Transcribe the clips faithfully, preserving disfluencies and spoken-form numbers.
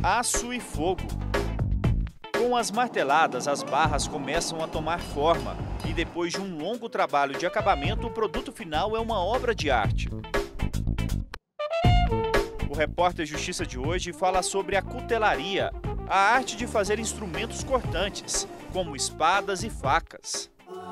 Aço e fogo. Com as marteladas, as barras começam a tomar forma e depois de um longo trabalho de acabamento, o produto final é uma obra de arte. O repórter Justiça de hoje fala sobre a cutelaria, a arte de fazer instrumentos cortantes, como espadas e facas.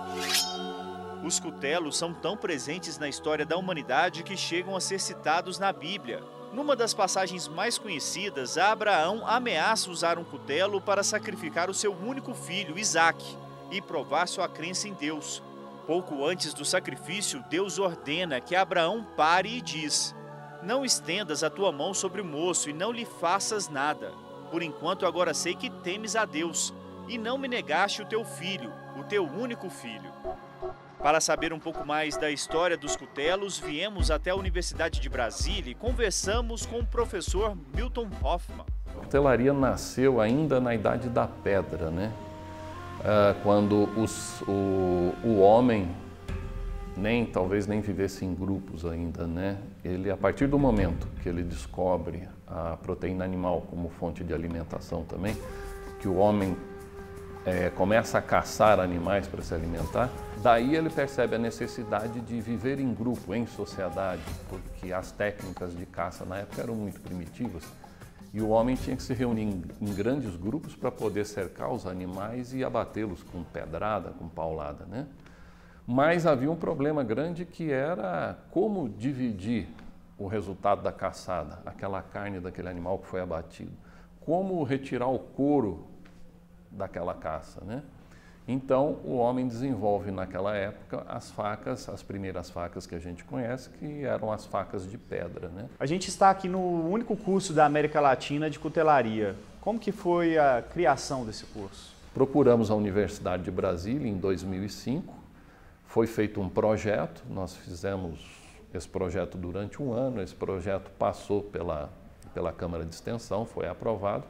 Os cutelos são tão presentes na história da humanidade que chegam a ser citados na Bíblia. Numa das passagens mais conhecidas, Abraão ameaça usar um cutelo para sacrificar o seu único filho, Isaque, e provar sua crença em Deus. Pouco antes do sacrifício, Deus ordena que Abraão pare e diz: "Não estendas a tua mão sobre o moço e não lhe faças nada. Por enquanto agora sei que temes a Deus, e não me negaste o teu filho, o teu único filho." Para saber um pouco mais da história dos cutelos, viemos até a Universidade de Brasília e conversamos com o professor Milton Hoffman. A cutelaria nasceu ainda na Idade da Pedra, né? Ah, quando os, o, o homem nem talvez nem vivesse em grupos ainda, né? Ele, a partir do momento que ele descobre a proteína animal como fonte de alimentação também, que o homem é, começa a caçar animais para se alimentar, daí ele percebe a necessidade de viver em grupo, em sociedade, porque as técnicas de caça na época eram muito primitivas e o homem tinha que se reunir em, em grandes grupos para poder cercar os animais e abatê-los com pedrada, com paulada, né? Mas havia um problema grande que era como dividir o resultado da caçada, aquela carne daquele animal que foi abatido, como retirar o couro daquela caça, né? Então, o homem desenvolve naquela época as facas, as primeiras facas que a gente conhece, que eram as facas de pedra, né? A gente está aqui no único curso da América Latina de cutelaria. Como que foi a criação desse curso? Procuramos a Universidade de Brasília em dois mil e cinco, foi feito um projeto, nós fizemos esse projeto durante um ano, esse projeto passou pela, pela Câmara de Extensão, foi aprovado,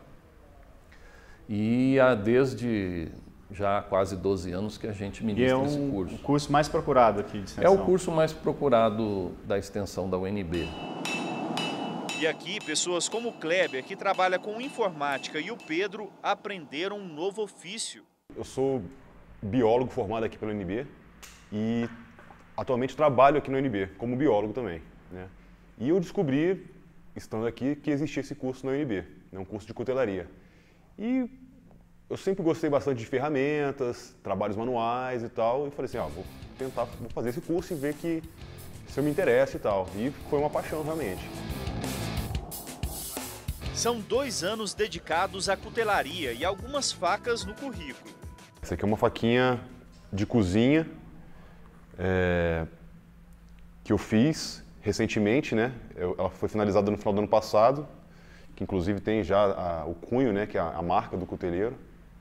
e há desde já há quase doze anos que a gente ministra e é um, esse curso. o curso mais procurado aqui de extensão. É o curso mais procurado da extensão da U N B. E aqui, pessoas como o Kleber, que trabalha com informática, e o Pedro aprenderam um novo ofício. Eu sou biólogo formado aqui pela U N B e atualmente trabalho aqui na U N B como biólogo também, né? E eu descobri, estando aqui, que existia esse curso na U N B, né? Um curso de cutelaria. E eu sempre gostei bastante de ferramentas, trabalhos manuais e tal, e falei assim, ah, vou tentar, vou fazer esse curso e ver que se eu me interessa e tal. E foi uma paixão realmente. São dois anos dedicados à cutelaria e algumas facas no currículo. Essa aqui é uma faquinha de cozinha é, que eu fiz recentemente, né? Eu, ela foi finalizada no final do ano passado, que inclusive tem já a, o cunho, né? Que é a, a marca do cuteleiro.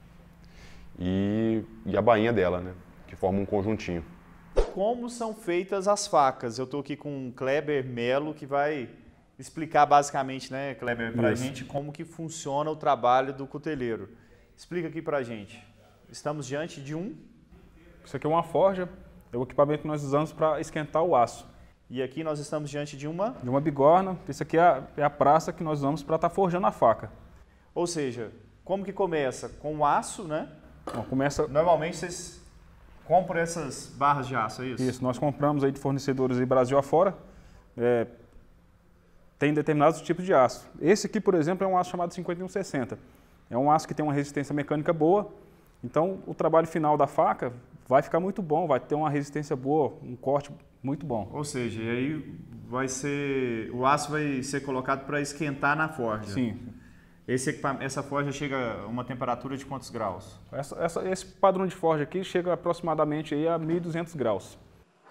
E, e a bainha dela, né? Que forma um conjuntinho. Como são feitas as facas? Eu estou aqui com o Kleber Melo, que vai explicar basicamente, né, Kleber, para a gente como que funciona o trabalho do cuteleiro. Explica aqui para a gente. Estamos diante de um... Isso aqui é uma forja, é o equipamento que nós usamos para esquentar o aço. E aqui nós estamos diante de uma... De uma bigorna. Isso aqui é a, é a praça que nós usamos para estar tá forjando a faca. Ou seja, como que começa? Com o aço, né? Bom, começa... Normalmente vocês compram essas barras de aço, é isso? Isso, nós compramos aí de fornecedores aí Brasil afora. É, tem determinados tipos de aço. Esse aqui, por exemplo, é um aço chamado cinquenta e um sessenta. É um aço que tem uma resistência mecânica boa. Então, o trabalho final da faca vai ficar muito bom, vai ter uma resistência boa, um corte muito bom. Ou seja, e aí vai ser, o aço vai ser colocado para esquentar na forja. Sim. Esse, essa forja chega a uma temperatura de quantos graus? Essa, essa, esse padrão de forja aqui chega aproximadamente aí a mil e duzentos graus.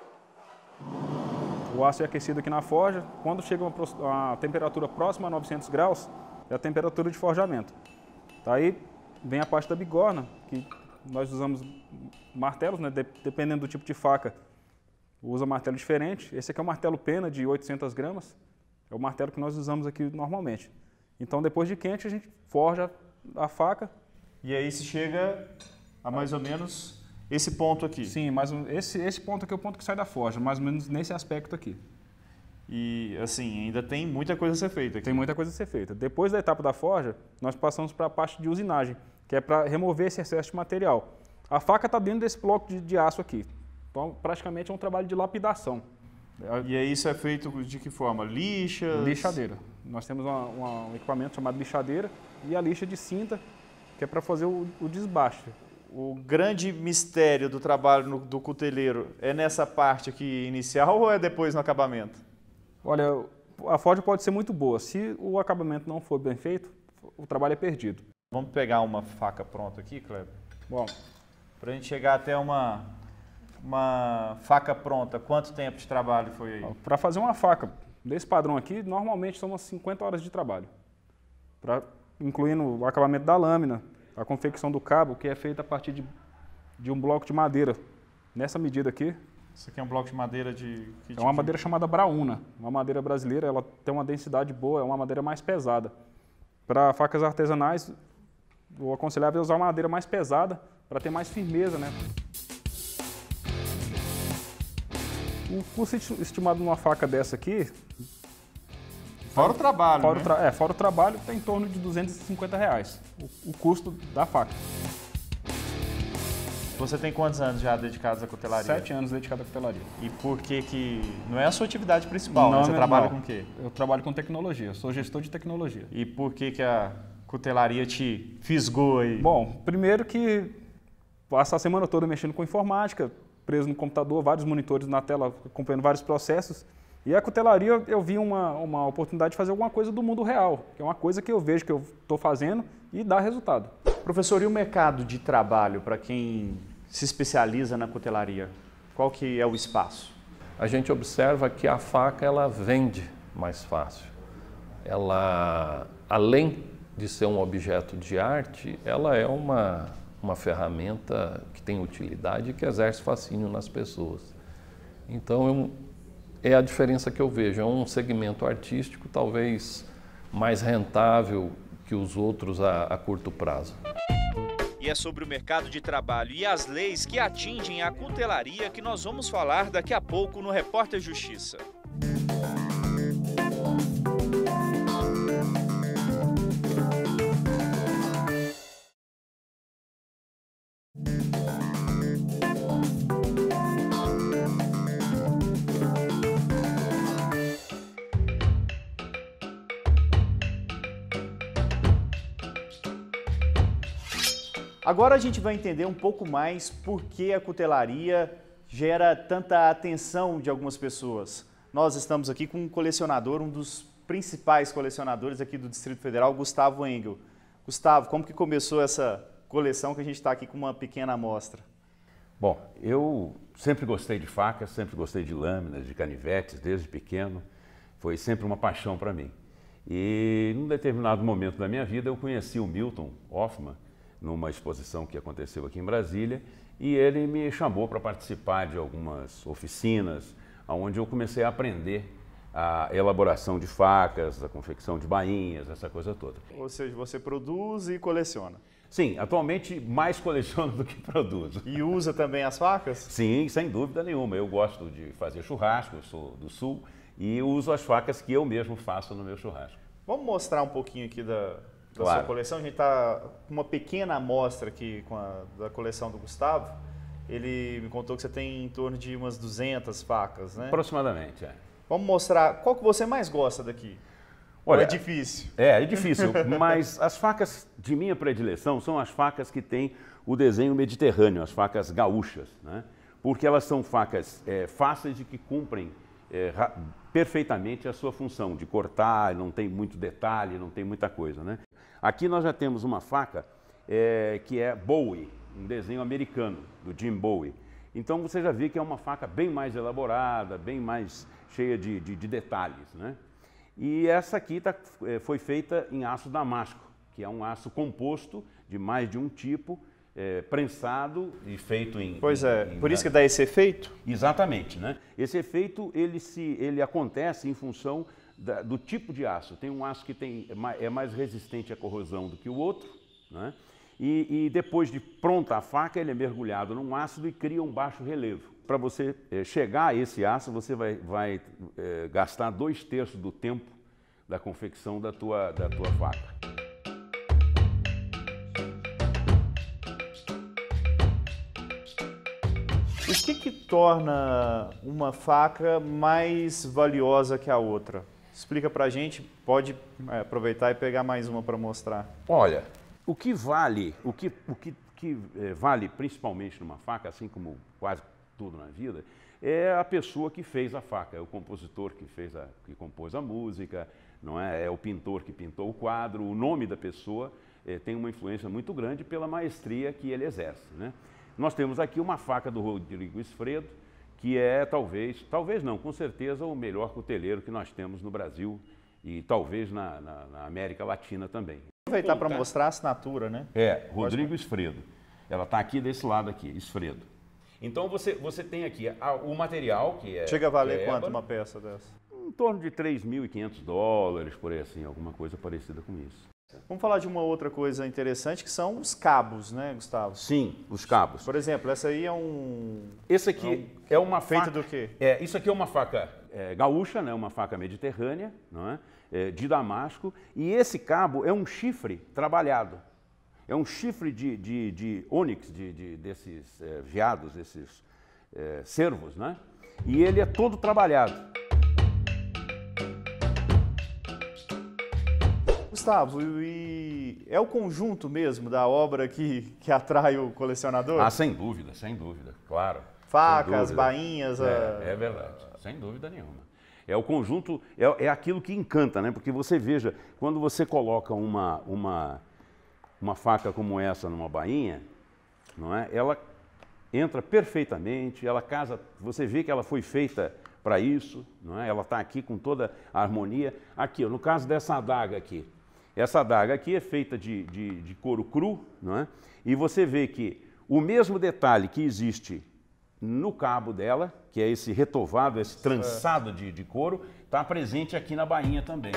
O aço é aquecido aqui na forja. Quando chega a uma temperatura próxima a novecentos graus, é a temperatura de forjamento. Tá, aí vem a parte da bigorna, que nós usamos martelos, né? Dependendo do tipo de faca, usa martelo diferente. Esse aqui é um martelo pena de oitocentas gramas. É o martelo que nós usamos aqui normalmente. Então, depois de quente, a gente forja a faca. E aí se chega a mais ou menos esse ponto aqui. Sim, mas esse, esse ponto aqui é o ponto que sai da forja, mais ou menos nesse aspecto aqui. E, assim, ainda tem muita coisa a ser feita aqui. Tem muita coisa a ser feita. Depois da etapa da forja, nós passamos para a parte de usinagem, que é para remover esse excesso de material. A faca está dentro desse bloco de, de aço aqui. Então, praticamente é um trabalho de lapidação. E aí isso é feito de que forma? Lixas? Lixadeira. Nós temos uma, uma, um equipamento chamado lixadeira e a lixa de cinta, que é para fazer o, o desbaste. O grande mistério do trabalho no, do cuteleiro é nessa parte aqui inicial ou é depois no acabamento? Olha, a forja pode ser muito boa. Se o acabamento não for bem feito, o trabalho é perdido. Vamos pegar uma faca pronta aqui, Kleber? Bom, para a gente chegar até uma, uma faca pronta, quanto tempo de trabalho foi aí? Para fazer uma faca desse padrão aqui, normalmente são umas cinquenta horas de trabalho. Pra, incluindo o acabamento da lâmina, a confecção do cabo, que é feita a partir de, de um bloco de madeira. Nessa medida aqui. Isso aqui é um bloco de madeira de... Que é uma madeira chamada Braúna. Uma madeira brasileira, ela tem uma densidade boa, é uma madeira mais pesada. Para facas artesanais, o aconselhável é usar uma madeira mais pesada para ter mais firmeza, né? O custo estimado numa faca dessa aqui... Fora o trabalho, fora né? o tra É, fora o trabalho, está em torno de duzentos e cinquenta reais, o, o custo da faca. Você tem quantos anos já dedicados à cutelaria? Sete anos dedicado à cutelaria. E por que que... Não é a sua atividade principal, não, né? Você não, trabalha não. com o quê? Eu trabalho com tecnologia, sou gestor de tecnologia. E por que que a cutelaria te fisgou aí? Bom, primeiro que passa a semana toda mexendo com informática, preso no computador, vários monitores na tela, acompanhando vários processos. E a cutelaria, eu vi uma, uma oportunidade de fazer alguma coisa do mundo real, que é uma coisa que eu vejo que eu estou fazendo e dá resultado. Professor, e o mercado de trabalho para quem se especializa na cutelaria? Qual que é o espaço? A gente observa que a faca ela vende mais fácil. Ela, além de ser um objeto de arte, ela é uma, uma ferramenta que tem utilidade e que exerce fascínio nas pessoas. Então, eu, é a diferença que eu vejo. É um segmento artístico talvez mais rentável que os outros a, a curto prazo. E é sobre o mercado de trabalho e as leis que atingem a cutelaria que nós vamos falar daqui a pouco no Repórter Justiça. Agora a gente vai entender um pouco mais por que a cutelaria gera tanta atenção de algumas pessoas. Nós estamos aqui com um colecionador, um dos principais colecionadores aqui do Distrito Federal, Gustavo Engel. Gustavo, como que começou essa coleção que a gente está aqui com uma pequena amostra? Bom, eu sempre gostei de facas, sempre gostei de lâminas, de canivetes, desde pequeno. Foi sempre uma paixão para mim. E num determinado momento da minha vida eu conheci o Milton Hoffman, numa exposição que aconteceu aqui em Brasília, e ele me chamou para participar de algumas oficinas, onde eu comecei a aprender a elaboração de facas, a confecção de bainhas, essa coisa toda. Ou seja, você produz e coleciona? Sim, atualmente mais coleciono do que produzo. E usa também as facas? Sim, sem dúvida nenhuma. Eu gosto de fazer churrasco, eu sou do Sul, e uso as facas que eu mesmo faço no meu churrasco. Vamos mostrar um pouquinho aqui da... da Claro. sua coleção. A gente está com uma pequena amostra aqui com a, da coleção do Gustavo. Ele me contou que você tem em torno de umas duzentas facas, né? Aproximadamente, é. Vamos mostrar qual que você mais gosta daqui. Olha, Ou é difícil? É, é difícil, mas as facas de minha predileção são as facas que têm o desenho mediterrâneo, as facas gaúchas, né? Porque elas são facas é, fáceis e que cumprem é, perfeitamente a sua função de cortar, não tem muito detalhe, não tem muita coisa, né? Aqui nós já temos uma faca é, que é Bowie, um desenho americano, do Jim Bowie. Então você já vê que é uma faca bem mais elaborada, bem mais cheia de, de, de detalhes, né? E essa aqui tá, foi feita em aço damasco, que é um aço composto de mais de um tipo, é, prensado e feito em... Pois é, em, por em, isso que dá esse efeito? Exatamente, né? Esse efeito ele, se, ele acontece em função da, do tipo de aço. Tem um aço que tem, é mais resistente à corrosão do que o outro, né? E, e depois de pronta a faca, ele é mergulhado num ácido e cria um baixo relevo. para você é, chegar a esse aço, você vai, vai é, gastar dois terços do tempo da confecção da tua, da tua faca. O que que torna uma faca mais valiosa que a outra? Explica pra gente, pode é, aproveitar e pegar mais uma para mostrar. Olha, o que vale, o que, o que, que é, vale principalmente numa faca, assim como quase tudo na vida, é a pessoa que fez a faca, é o compositor que fez a, que compôs a música, não é? É o pintor que pintou o quadro, o nome da pessoa é, tem uma influência muito grande pela maestria que ele exerce, né? Nós temos aqui uma faca do Rodrigo Esfredo, que é talvez, talvez não, com certeza o melhor cuteleiro que nós temos no Brasil e talvez na, na, na América Latina também. Aproveitar para mostrar a assinatura, né? É, Rodrigo Esfredo. Ela está aqui desse lado aqui, Esfredo. Então você, você tem aqui a, o material que é... Chega a valer é quanto ébano, uma peça dessa? em torno de três mil e quinhentos dólares, por aí assim, alguma coisa parecida com isso. Vamos falar de uma outra coisa interessante, que são os cabos, né, Gustavo? Sim, os cabos. Por exemplo, essa aí é um... Esse aqui é uma Feita faca... do quê? É, isso aqui é uma faca é, gaúcha, né, uma faca mediterrânea, não é? É, de damasco, e esse cabo é um chifre trabalhado. É um chifre de, de, de ônix, de, de, desses é, veados, desses é, cervos, né? E ele é todo trabalhado. Gustavo, e é o conjunto mesmo da obra que, que atrai o colecionador? Ah, sem dúvida, sem dúvida, claro. Facas, bainhas... É, a... é verdade, sem dúvida nenhuma. É o conjunto, é, é aquilo que encanta, né? Porque você veja, quando você coloca uma, uma, uma faca como essa numa bainha, não é? Ela entra perfeitamente, ela casa, você vê que ela foi feita para isso, não é? Ela está aqui com toda a harmonia. Aqui, ó, no caso dessa adaga aqui, essa adaga aqui é feita de, de, de couro cru, não é? E você vê que o mesmo detalhe que existe no cabo dela, que é esse retovado, esse trançado de, de couro, está presente aqui na bainha também.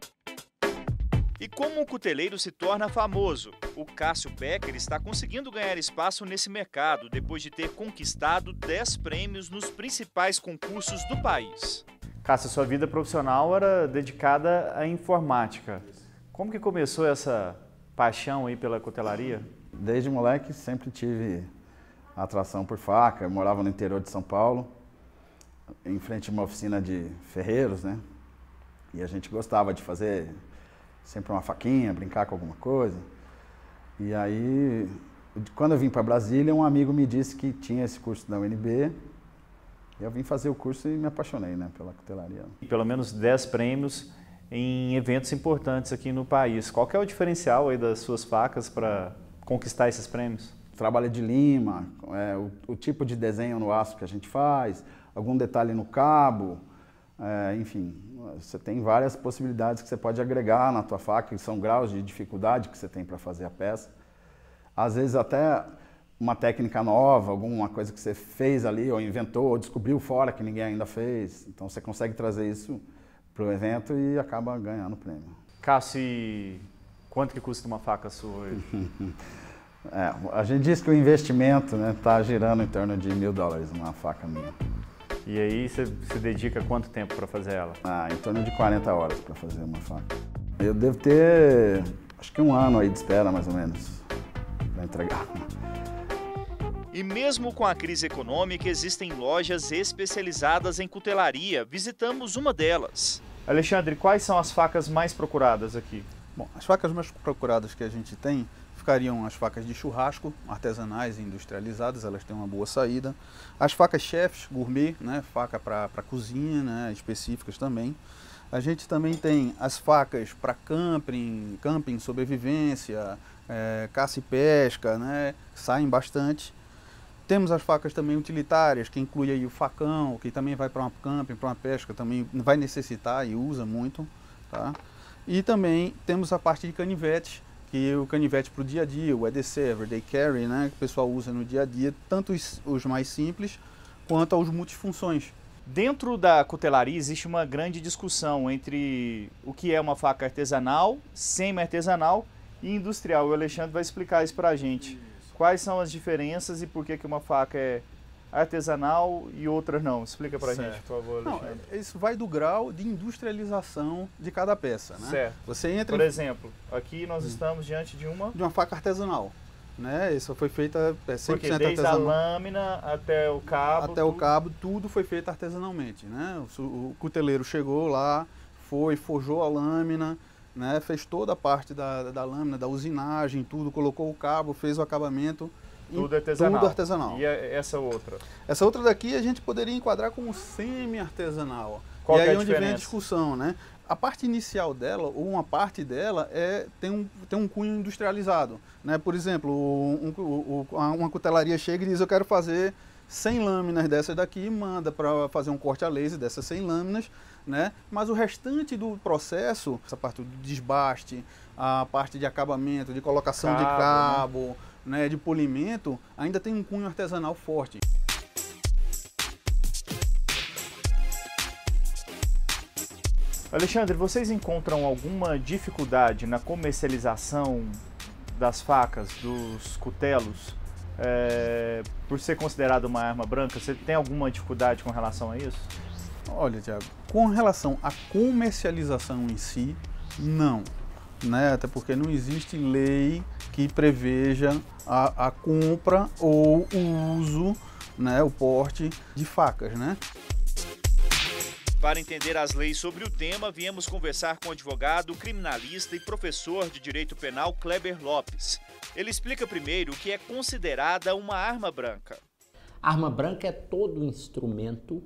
E como o cuteleiro se torna famoso? O Cássio Becker está conseguindo ganhar espaço nesse mercado depois de ter conquistado dez prêmios nos principais concursos do país. Cássio, sua vida profissional era dedicada à informática. Como que começou essa paixão aí pela cutelaria? Desde moleque sempre tive atração por faca. Eu morava no interior de São Paulo, em frente a uma oficina de ferreiros, né? E a gente gostava de fazer sempre uma faquinha, brincar com alguma coisa. E aí, quando eu vim para Brasília, um amigo me disse que tinha esse curso da U N B. Eu vim fazer o curso e me apaixonei, né, pela cutelaria. Pelo menos dez prêmios em eventos importantes aqui no país. Qual que é o diferencial aí das suas facas para conquistar esses prêmios? Trabalho de lima, é, o, o tipo de desenho no aço que a gente faz, algum detalhe no cabo, é, enfim, você tem várias possibilidades que você pode agregar na tua faca, que são graus de dificuldade que você tem para fazer a peça. Às vezes até uma técnica nova, alguma coisa que você fez ali, ou inventou, ou descobriu fora que ninguém ainda fez. Então você consegue trazer isso para o evento e acaba ganhando o prêmio. Cássio, e quanto que custa uma faca sua hoje? É, a gente diz que o investimento está, né, girando em torno de mil dólares uma faca minha. E aí você se dedica quanto tempo para fazer ela? Ah, em torno de quarenta horas para fazer uma faca. Eu devo ter, acho que um ano aí de espera, mais ou menos, para entregar. E mesmo com a crise econômica, existem lojas especializadas em cutelaria. Visitamos uma delas. Alexandre, quais são as facas mais procuradas aqui? Bom, as facas mais procuradas que a gente tem ficariam as facas de churrasco, artesanais e industrializadas, elas têm uma boa saída. As facas chefs, gourmet, né, faca para cozinha, né, específicas também. A gente também tem as facas para camping, camping, sobrevivência, é, caça e pesca, né, saem bastante. Temos as facas também utilitárias, que inclui aí o facão, que também vai para um camping, para uma pesca, também vai necessitar e usa muito, tá? E também temos a parte de canivetes, que é o canivete para o dia a dia, o E D C, Everyday Carry, né, que o pessoal usa no dia a dia, tanto os, os mais simples quanto aos multifunções. Dentro da cutelaria existe uma grande discussão entre o que é uma faca artesanal, semi-artesanal e industrial. O Alexandre vai explicar isso para a gente. Quais são as diferenças e por que que uma faca é artesanal e outras não? Explica pra Certo. gente, por favor, Não, Alexandre. isso vai do grau de industrialização de cada peça, né? Certo. Você entra Por em- exemplo, aqui nós estamos diante de uma... de uma faca artesanal, né? Isso foi feita é, cem por Porque cento desde a artesanal. lâmina até o cabo... Até o tudo- cabo, tudo foi feito artesanalmente, né? O, su- o cuteleiro chegou lá, foi, forjou a lâmina, né? Fez toda a parte da, da lâmina, da usinagem, tudo, colocou o cabo, fez o acabamento. em- Tudo artesanal. Tudo artesanal. E a- essa outra? Essa outra daqui a gente poderia enquadrar como semi-artesanal. Qual E que é aí a onde vem a diferença? discussão, né? A parte inicial dela, ou uma parte dela, é, tem, um, tem um cunho industrializado. Né? Por exemplo, um, um, uma cutelaria chega e diz, eu quero fazer cem lâminas dessas daqui, manda para fazer um corte a laser dessas cem lâminas, né? Mas o restante do processo, essa parte do desbaste, a parte de acabamento, de colocação Cabo, de né? cabo, né? De polimento, ainda tem um cunho artesanal forte. Alexandre, vocês encontram alguma dificuldade na comercialização das facas, dos cutelos, é, por ser considerado uma arma branca? Você tem alguma dificuldade com relação a isso? Olha, Tiago, com relação à comercialização em si, não. Né? Até porque não existe lei que preveja a, a compra ou o uso, né, o porte de facas, né? Para entender as leis sobre o tema, viemos conversar com o advogado, criminalista e professor de Direito Penal Kleber Lopes. Ele explica primeiro o que é considerada uma arma branca. Arma branca é todo instrumento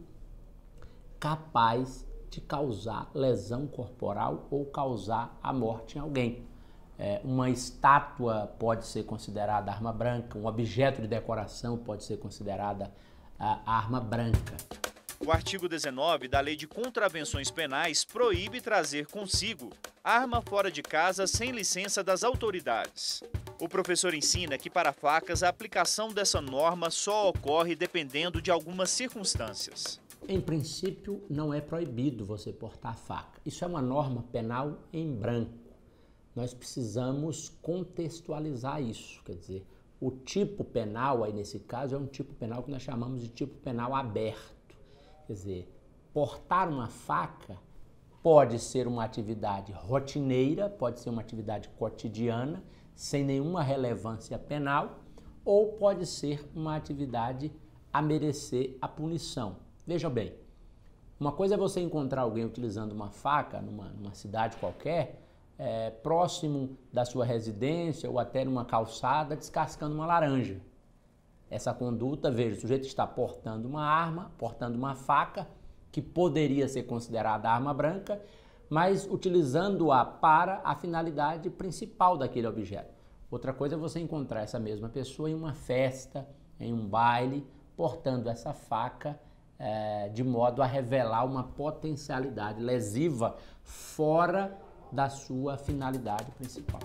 capaz de causar lesão corporal ou causar a morte em alguém. É, uma estátua pode ser considerada arma branca, um objeto de decoração pode ser considerada a arma branca. O artigo dezenove da Lei de Contravenções Penais proíbe trazer consigo arma fora de casa sem licença das autoridades. O professor ensina que para facas a aplicação dessa norma só ocorre dependendo de algumas circunstâncias. Em princípio, não é proibido você portar faca. Isso é uma norma penal em branco. Nós precisamos contextualizar isso, quer dizer, o tipo penal aí nesse caso é um tipo penal que nós chamamos de tipo penal aberto. Quer dizer, portar uma faca pode ser uma atividade rotineira, pode ser uma atividade cotidiana, sem nenhuma relevância penal, ou pode ser uma atividade a merecer a punição. Vejam bem, uma coisa é você encontrar alguém utilizando uma faca numa, numa cidade qualquer, é, próximo da sua residência ou até numa calçada, descascando uma laranja. Essa conduta, veja, o sujeito está portando uma arma, portando uma faca, que poderia ser considerada arma branca, mas utilizando-a para a finalidade principal daquele objeto. Outra coisa é você encontrar essa mesma pessoa em uma festa, em um baile, portando essa faca é, de modo a revelar uma potencialidade lesiva fora da sua finalidade principal.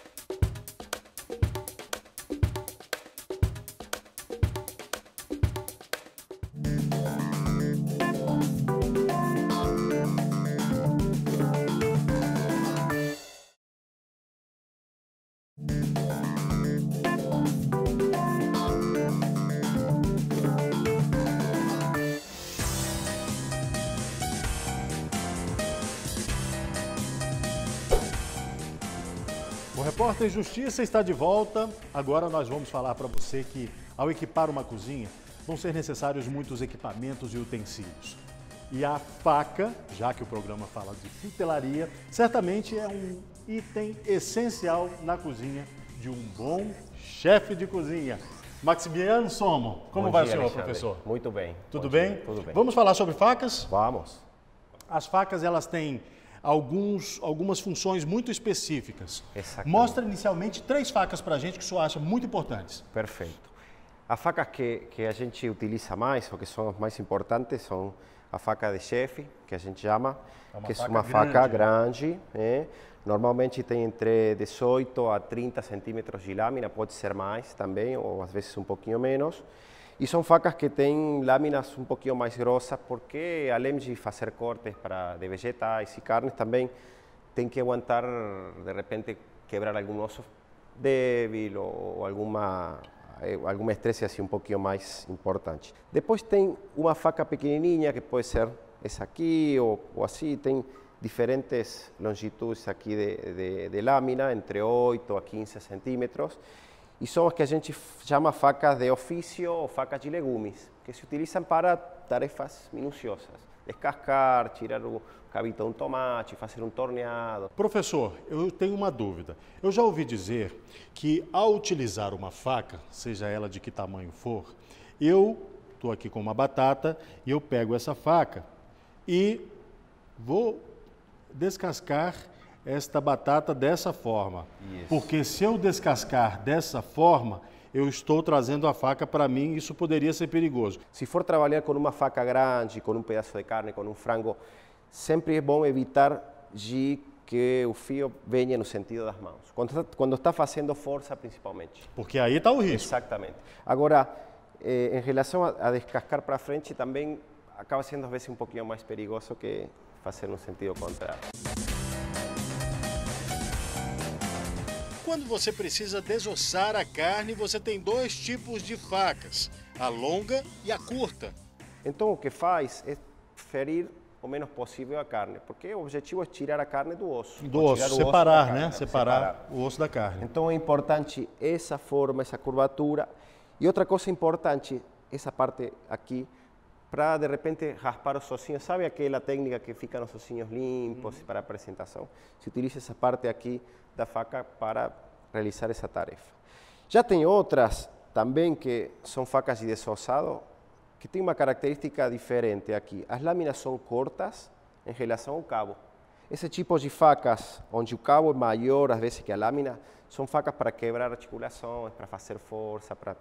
O Repórter Justiça está de volta. Agora nós vamos falar para você que, ao equipar uma cozinha, vão ser necessários muitos equipamentos e utensílios. E a faca, já que o programa fala de cutelaria, certamente é um item essencial na cozinha de um bom chefe de cozinha. Maximiliano Somo, como Bom vai dia, o senhor, Alexandre. professor? Muito bem. Tudo Bom bem? dia, Tudo bem. Vamos falar sobre facas? Vamos. As facas, elas têm alguns, algumas funções muito específicas. Exatamente. Mostra inicialmente três facas para a gente que o senhor acha muito importantes. Perfeito. As facas que, que a gente utiliza mais, ou que são as mais importantes, são a faca de chefe, que a gente chama, É uma que é faca uma grande, faca né? grande. É. Normalmente tem entre dezoito a trinta centímetros de lâmina, pode ser mais também, ou às vezes um pouquinho menos. E são facas que têm lâminas um pouquinho mais grossas, porque além de fazer cortes para, de vegetais e carnes, também tem que aguentar, de repente, quebrar algum osso débil ou alguma algum estresse assim um pouquinho mais importante. Depois tem uma faca pequenininha, que pode ser essa aqui ou, ou assim, tem diferentes longitudes aqui de, de, de lâmina, entre oito a quinze centímetros, e são as que a gente chama facas de ofício ou facas de legumes, que se utilizam para tarefas minuciosas, descascar, tirar o cabito de um tomate, fazer um torneado. Professor, eu tenho uma dúvida. Eu já ouvi dizer que ao utilizar uma faca, seja ela de que tamanho for, eu estou aqui com uma batata e eu pego essa faca e vou descascar esta batata dessa forma. Isso. Porque se eu descascar dessa forma, eu estou trazendo a faca para mim e isso poderia ser perigoso. Se for trabalhar com uma faca grande, com um pedaço de carne, com um frango, sempre é bom evitar de que o fio venha no sentido das mãos. Quando está, quando está fazendo força, principalmente. Porque aí está o risco. Exatamente. Agora, eh, em relação a, a descascar para frente, também acaba sendo às vezes um pouquinho mais perigoso que fazer no sentido contrário. Quando você precisa desossar a carne, você tem dois tipos de facas, a longa e a curta. Então o que faz é ferir o menos possível a carne, porque o objetivo é tirar a carne do osso. Do osso, osso separar, né? Separar, separar o osso da carne. Então é importante essa forma, essa curvatura. E outra coisa importante, essa parte aqui, para de repente raspar os ossinhos. Sabe aquela técnica que fica os ossinhos limpos uhum. para a apresentação? Se utiliza essa parte aqui da faca para realizar essa tarefa. Já tem outras também que são facas de desossado, que tem uma característica diferente aqui. As lâminas são curtas em relação ao cabo. Esse tipo de facas, onde o cabo é maior às vezes que a lâmina, são facas para quebrar articulações, para fazer força, para...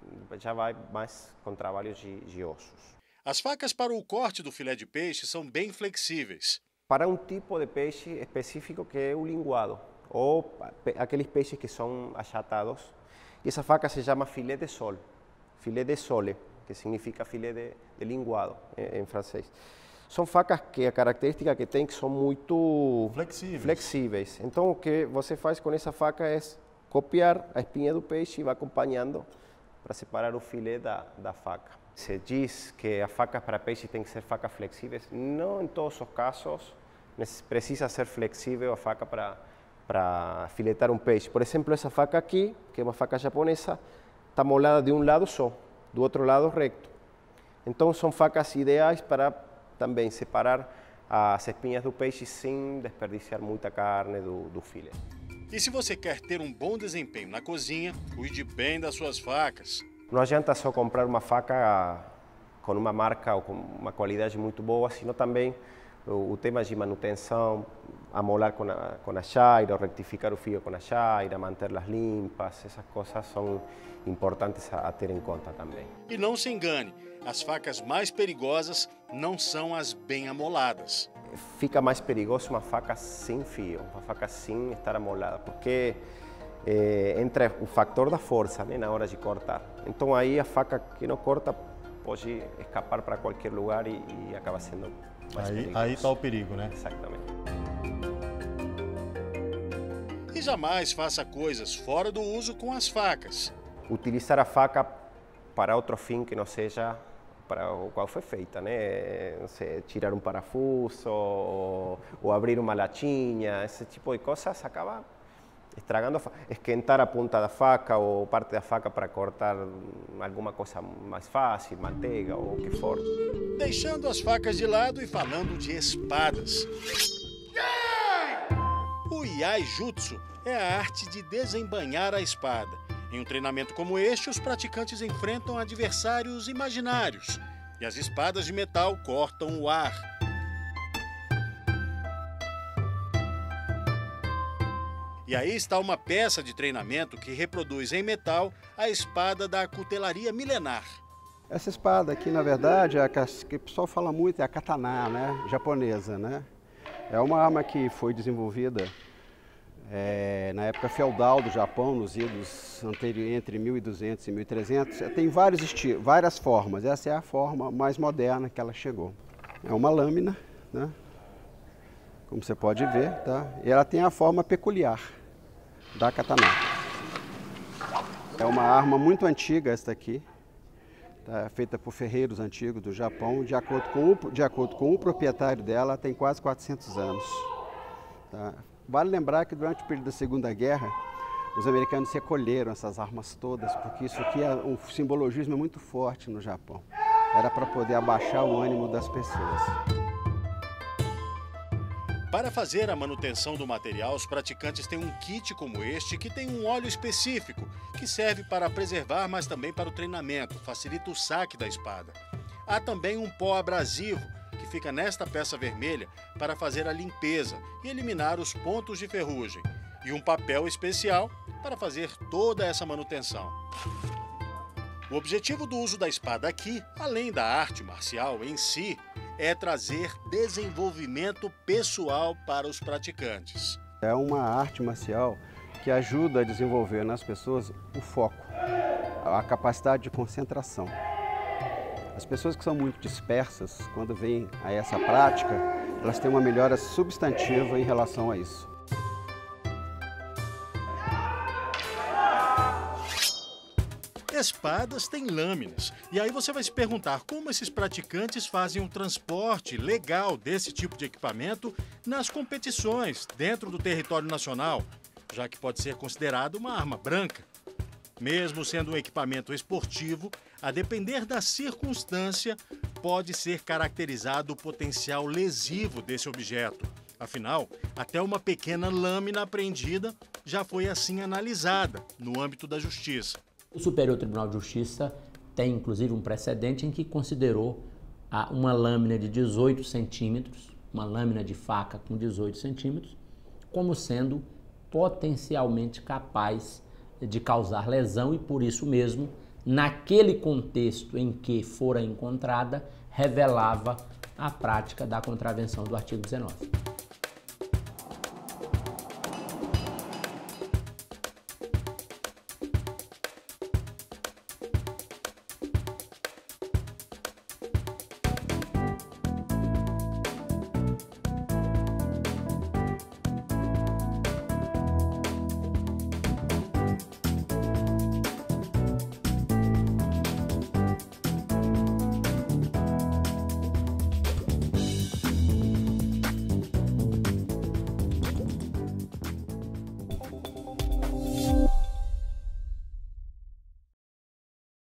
já vai mais com trabalho de, de ossos. As facas para o corte do filé de peixe são bem flexíveis. Para um tipo de peixe específico que é o linguado, ou aqueles peixes que são achatados. E essa faca se chama filé de sol, filé de sole, que significa filé de, de linguado em, em francês. São facas que a característica que tem que são muito flexíveis. flexíveis. Então o que você faz com essa faca é copiar a espinha do peixe e vai acompanhando para separar o filé da, da faca. Se diz que as facas para peixe têm que ser facas flexíveis, não em todos os casos precisa ser flexível a faca para para filetar um peixe. Por exemplo, essa faca aqui, que é uma faca japonesa, está molada de um lado só, do outro lado recto. Então são facas ideais para também separar as espinhas do peixe sem desperdiciar muita carne do, do filé. E se você quer ter um bom desempenho na cozinha, cuide bem das suas facas. Não adianta só comprar uma faca com uma marca ou com uma qualidade muito boa, senão também o, o tema de manutenção, amolar com a, com a chaira, rectificar o fio com a chaira, mantê-las limpas, essas coisas são importantes a, a ter em conta também. E não se engane, as facas mais perigosas não são as bem amoladas. Fica mais perigoso uma faca sem fio, uma faca sem estar amolada, porque é, entra o fator da força, né, na hora de cortar. Então aí a faca que não corta pode escapar para qualquer lugar e, e acaba sendo mais aí, perigoso. Aí está o perigo, né? Exatamente. E jamais faça coisas fora do uso com as facas. Utilizar a faca para outro fim que não seja para o qual foi feita, né? Não sei, tirar um parafuso ou, ou abrir uma latinha, esse tipo de coisas acaba estragando a faca. Esquentar a ponta da faca ou parte da faca para cortar alguma coisa mais fácil, manteiga ou o que for. Deixando as facas de lado e falando de espadas. O Iai Jutsu é a arte de desembainhar a espada. Em um treinamento como este, os praticantes enfrentam adversários imaginários e as espadas de metal cortam o ar. E aí está uma peça de treinamento que reproduz em metal a espada da cutelaria milenar. Essa espada aqui, na verdade, é a que o pessoal fala muito, é a katana, né? Japonesa, né? É uma arma que foi desenvolvida É, na época feudal do Japão, nos idos anteriores, entre mil e duzentos e mil e trezentos, tem vários estilos, várias formas. Essa é a forma mais moderna que ela chegou. É uma lâmina, né? Como você pode ver, tá? E ela tem a forma peculiar da katana. É uma arma muito antiga esta aqui, tá, feita por ferreiros antigos do Japão. De acordo com o, de acordo com o proprietário dela, tem quase quatrocentos anos. Tá. Vale lembrar que durante o período da Segunda Guerra, os americanos recolheram essas armas todas, porque isso aqui é um simbologismo muito forte no Japão. Era para poder abaixar o ânimo das pessoas. Para fazer a manutenção do material, os praticantes têm um kit como este, que tem um óleo específico, que serve para preservar, mas também para o treinamento, facilita o saque da espada. Há também um pó abrasivo, que fica nesta peça vermelha, para fazer a limpeza e eliminar os pontos de ferrugem. E um papel especial para fazer toda essa manutenção. O objetivo do uso da espada aqui, além da arte marcial em si, é trazer desenvolvimento pessoal para os praticantes. É uma arte marcial que ajuda a desenvolver nas pessoas o foco, a capacidade de concentração. As pessoas que são muito dispersas, quando vêm a essa prática, elas têm uma melhora substantiva em relação a isso. Espadas têm lâminas, e aí você vai se perguntar como esses praticantes fazem um transporte legal desse tipo de equipamento nas competições dentro do território nacional, já que pode ser considerado uma arma branca. Mesmo sendo um equipamento esportivo, a depender da circunstância, pode ser caracterizado o potencial lesivo desse objeto. Afinal, até uma pequena lâmina apreendida já foi assim analisada no âmbito da justiça. O Superior Tribunal de Justiça tem, inclusive, um precedente em que considerou uma lâmina de dezoito centímetros, uma lâmina de faca com dezoito centímetros, como sendo potencialmente capaz de causar lesão e, por isso mesmo, naquele contexto em que fora encontrada, revelava a prática da contravenção do artigo dezenove.